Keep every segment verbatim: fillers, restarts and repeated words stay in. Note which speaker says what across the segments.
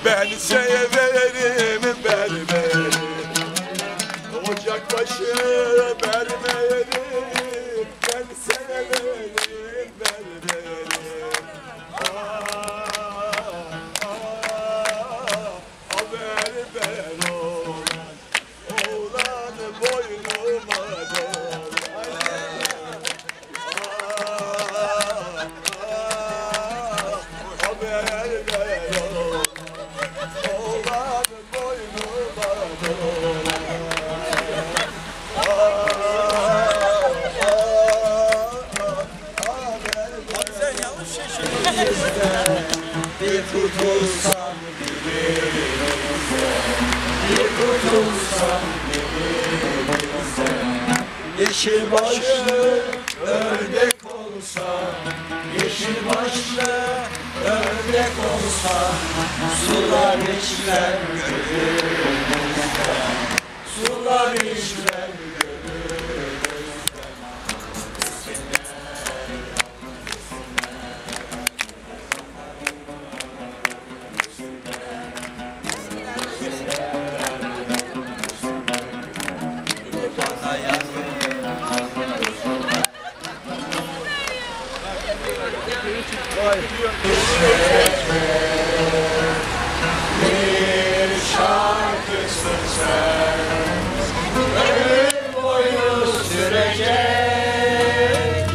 Speaker 1: Ben severim berberi, ocak başı berberi. Ben severim berberi. Ah, ah, ah berber oğlan, oğlan boynuma dolan. Ah, ah, ah berber oğlan, oğlan boynuma dolan. Bir tutulsam birbirimize, bir tutulsam birbirimize. Yeşil başlı ördek olsa, yeşil başlı ördek olsa, sular içler gönlümüzde, sular içler gönlümüzde. Bir şarkısın sen, ömür boyu sürecek,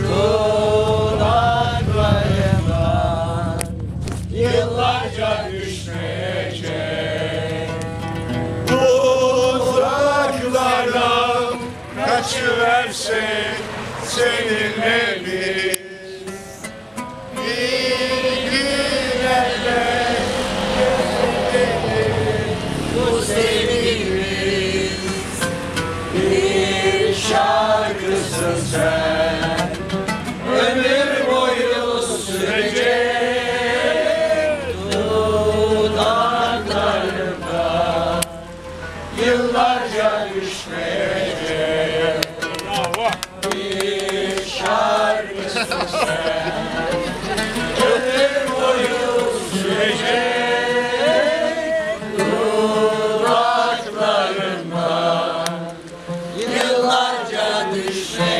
Speaker 1: dudaklarından yıllarca düşmeyecek. Uzaklardan kaçıversek seninle biz, bu sevgimiz bir şarkısın sen, ömür boyu sürecek, dudaklarımda yıllarca düşmeyecek. Bir şarkısın sen, ömür boyu sürecek, dudaklarımda yıllarca düşmeyecek.